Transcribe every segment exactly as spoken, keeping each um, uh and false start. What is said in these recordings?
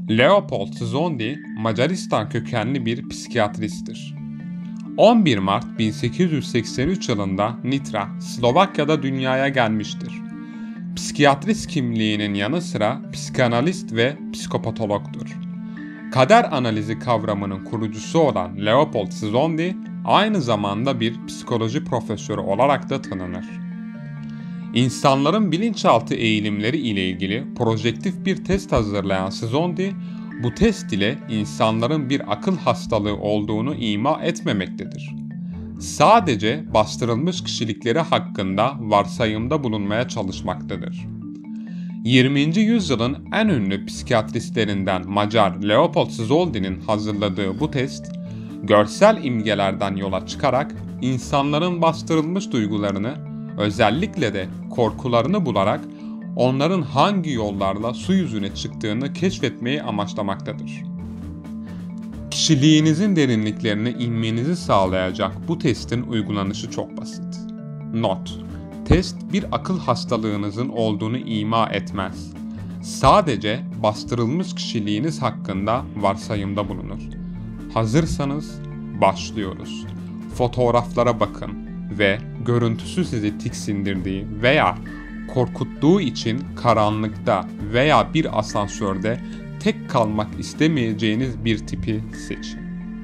Leopold Szondi, Macaristan kökenli bir psikiyatristtir. on bir Mart bin sekiz yüz seksen üç yılında Nitra, Slovakya'da dünyaya gelmiştir. Psikiyatrist kimliğinin yanı sıra psikanalist ve psikopatologdur. Kader analizi kavramının kurucusu olan Leopold Szondi, aynı zamanda bir psikoloji profesörü olarak da tanınır. İnsanların bilinçaltı eğilimleri ile ilgili projektif bir test hazırlayan Szondi, bu test ile insanların bir akıl hastalığı olduğunu ima etmemektedir. Sadece bastırılmış kişilikleri hakkında varsayımda bulunmaya çalışmaktadır. yirminci yüzyılın en ünlü psikiyatristlerinden Macar Leopold Szondi'nin hazırladığı bu test, görsel imgelerden yola çıkarak insanların bastırılmış duygularını, özellikle de korkularını bularak onların hangi yollarla su yüzüne çıktığını keşfetmeyi amaçlamaktadır. Kişiliğinizin derinliklerine inmenizi sağlayacak bu testin uygulanışı çok basit. Not: Test bir akıl hastalığınızın olduğunu ima etmez. Sadece bastırılmış kişiliğiniz hakkında varsayımda bulunur. Hazırsanız başlıyoruz. Fotoğraflara bakın ve görüntüsü sizi tiksindirdiği veya korkuttuğu için karanlıkta veya bir asansörde tek kalmak istemeyeceğiniz bir tipi seçin.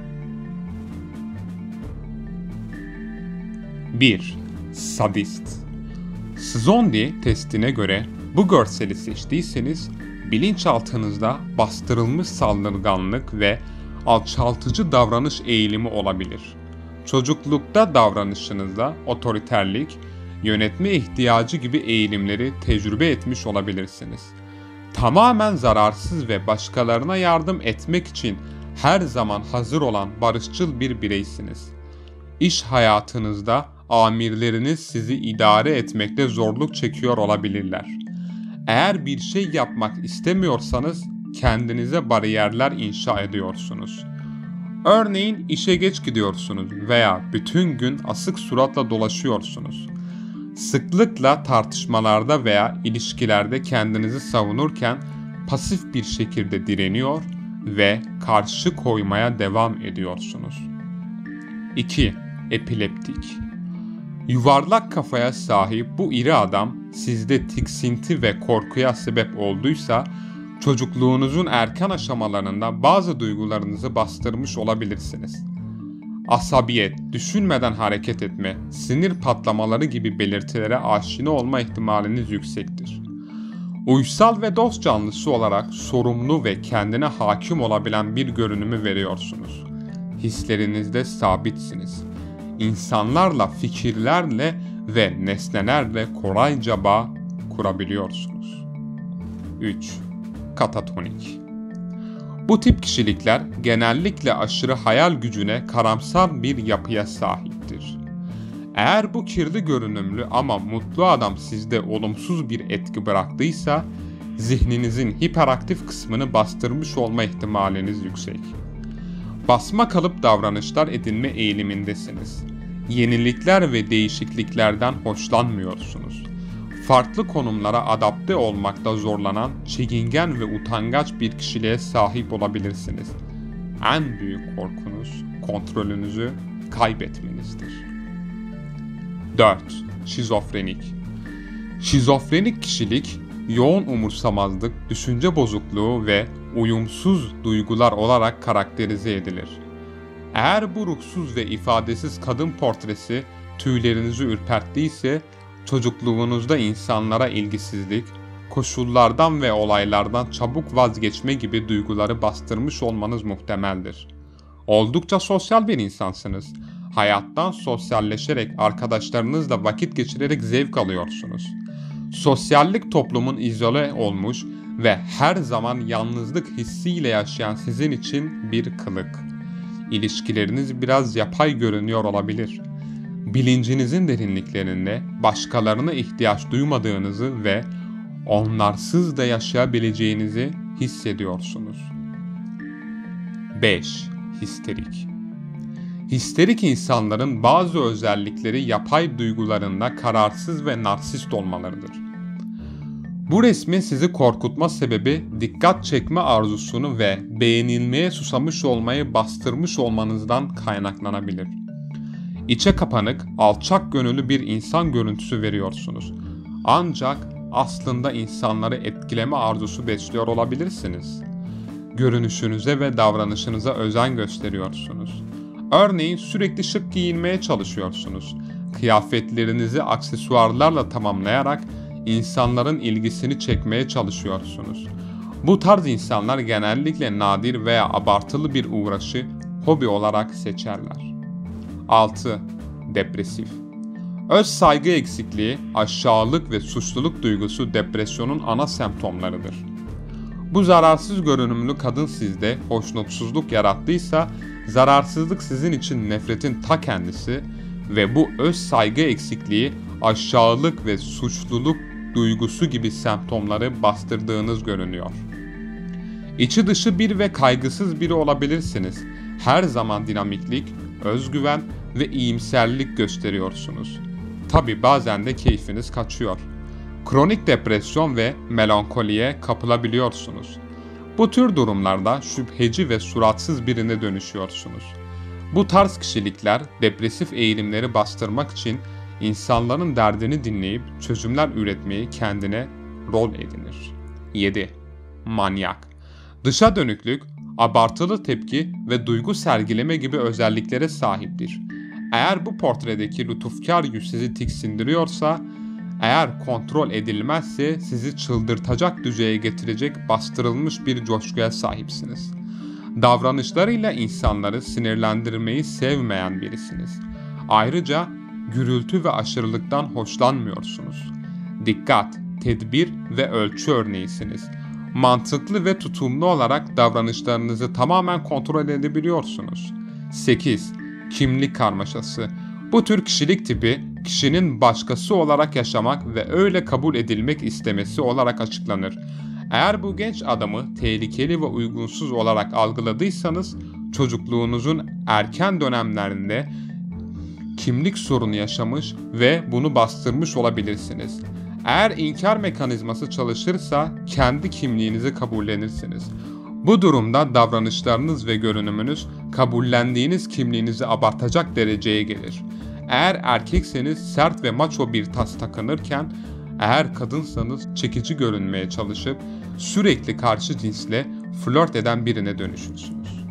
bir. Sadist. Szondi testine göre bu görseli seçtiyseniz bilinçaltınızda bastırılmış saldırganlık ve alçaltıcı davranış eğilimi olabilir. Çocuklukta davranışınızda otoriterlik, yönetme ihtiyacı gibi eğilimleri tecrübe etmiş olabilirsiniz. Tamamen zararsız ve başkalarına yardım etmek için her zaman hazır olan barışçıl bir bireysiniz. İş hayatınızda amirleriniz sizi idare etmekte zorluk çekiyor olabilirler. Eğer bir şey yapmak istemiyorsanız kendinize bariyerler inşa ediyorsunuz. Örneğin işe geç gidiyorsunuz veya bütün gün asık suratla dolaşıyorsunuz. Sıklıkla tartışmalarda veya ilişkilerde kendinizi savunurken pasif bir şekilde direniyor ve karşı koymaya devam ediyorsunuz. iki. Epileptik. Yuvarlak kafaya sahip bu iri adam sizde tiksinti ve korkuya sebep olduysa, çocukluğunuzun erken aşamalarında bazı duygularınızı bastırmış olabilirsiniz. Asabiyet, düşünmeden hareket etme, sinir patlamaları gibi belirtilere aşina olma ihtimaliniz yüksektir. Uysal ve dost canlısı olarak sorumlu ve kendine hakim olabilen bir görünümü veriyorsunuz. Hislerinizde sabitsiniz. İnsanlarla, fikirlerle ve nesnelerle kolayca bağ kurabiliyorsunuz. üç. Katatonik. Bu tip kişilikler genellikle aşırı hayal gücüne karamsar bir yapıya sahiptir. Eğer bu kirli görünümlü ama mutlu adam sizde olumsuz bir etki bıraktıysa, zihninizin hiperaktif kısmını bastırmış olma ihtimaliniz yüksek. Basma kalıp davranışlar edinme eğilimindesiniz. Yenilikler ve değişikliklerden hoşlanmıyorsunuz. Farklı konumlara adapte olmakta zorlanan, çekingen ve utangaç bir kişiliğe sahip olabilirsiniz. En büyük korkunuz kontrolünüzü kaybetmenizdir. dört. Şizofrenik. Şizofrenik kişilik, yoğun umursamazlık, düşünce bozukluğu ve uyumsuz duygular olarak karakterize edilir. Eğer bu ruhsuz ve ifadesiz kadın portresi tüylerinizi ürperttiyse, çocukluğunuzda insanlara ilgisizlik, koşullardan ve olaylardan çabuk vazgeçme gibi duyguları bastırmış olmanız muhtemeldir. Oldukça sosyal bir insansınız. Hayattan sosyalleşerek, arkadaşlarınızla vakit geçirerek zevk alıyorsunuz. Sosyallik toplumun izole olmuş ve her zaman yalnızlık hissiyle yaşayan sizin için bir kılık. İlişkileriniz biraz yapay görünüyor olabilir. Bilincinizin derinliklerinde başkalarına ihtiyaç duymadığınızı ve onlarsız da yaşayabileceğinizi hissediyorsunuz. beş. Histerik. Histerik insanların bazı özellikleri yapay duygularında kararsız ve narsist olmalarıdır. Bu resmin sizi korkutma sebebi dikkat çekme arzusunu ve beğenilmeye susamış olmayı bastırmış olmanızdan kaynaklanabilir. İçe kapanık, alçak gönüllü bir insan görüntüsü veriyorsunuz. Ancak aslında insanları etkileme arzusu besliyor olabilirsiniz. Görünüşünüze ve davranışınıza özen gösteriyorsunuz. Örneğin sürekli şık giyinmeye çalışıyorsunuz. Kıyafetlerinizi aksesuarlarla tamamlayarak insanların ilgisini çekmeye çalışıyorsunuz. Bu tarz insanlar genellikle nadir veya abartılı bir uğraşı hobi olarak seçerler. altı. Depresif. Öz saygı eksikliği, aşağılık ve suçluluk duygusu depresyonun ana semptomlarıdır. Bu zararsız görünümlü kadın sizde hoşnutsuzluk yarattıysa, zararsızlık sizin için nefretin ta kendisi ve bu öz saygı eksikliği, aşağılık ve suçluluk duygusu gibi semptomları bastırdığınız görünüyor. İçi dışı bir ve kaygısız biri olabilirsiniz. Her zaman dinamiklik, özgüven ve iyimserlik gösteriyorsunuz. Tabi bazen de keyfiniz kaçıyor. Kronik depresyon ve melankoliye kapılabiliyorsunuz. Bu tür durumlarda şüpheci ve suratsız birine dönüşüyorsunuz. Bu tarz kişilikler depresif eğilimleri bastırmak için insanların derdini dinleyip çözümler üretmeyi kendine rol edinir. yedi. Manyak. Dışa dönüklük, abartılı tepki ve duygu sergileme gibi özelliklere sahiptir. Eğer bu portredeki lütufkar yüz sizi tiksindiriyorsa, eğer kontrol edilmezse sizi çıldırtacak düzeye getirecek bastırılmış bir coşkuya sahipsiniz. Davranışlarıyla insanları sinirlendirmeyi sevmeyen birisiniz. Ayrıca gürültü ve aşırılıktan hoşlanmıyorsunuz. Dikkat, tedbir ve ölçü örneğisiniz. Mantıklı ve tutumlu olarak davranışlarınızı tamamen kontrol edebiliyorsunuz. sekiz. Kimlik karmaşası. Bu tür kişilik tipi, kişinin başkası olarak yaşamak ve öyle kabul edilmek istemesi olarak açıklanır. Eğer bu genç adamı tehlikeli ve uygunsuz olarak algıladıysanız, çocukluğunuzun erken dönemlerinde kimlik sorunu yaşamış ve bunu bastırmış olabilirsiniz. Eğer inkar mekanizması çalışırsa kendi kimliğinizi kabullenirsiniz. Bu durumda davranışlarınız ve görünümünüz kabullendiğiniz kimliğinizi abartacak dereceye gelir. Eğer erkekseniz sert ve maço bir tas takınırken, eğer kadınsanız çekici görünmeye çalışıp sürekli karşı cinsle flört eden birine dönüşürsünüz.